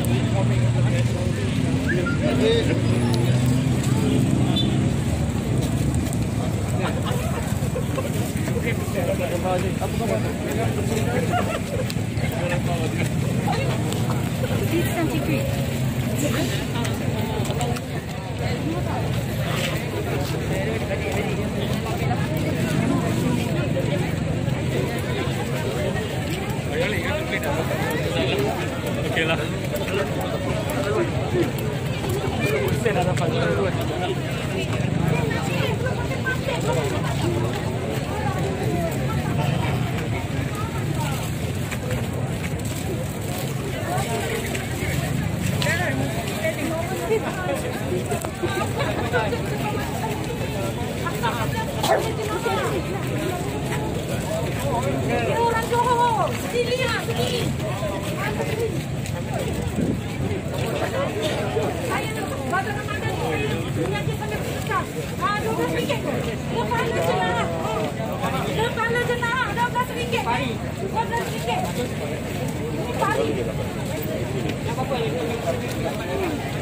OK 了。现在的反正问题。 Orang Johor, sendiri lah, sendiri. Saya badan mana ni? Ini aja sampai besar. RM12 tu. Kepala jenah. Kepala jenah RM12. RM12. Ini pari. Apa-apa.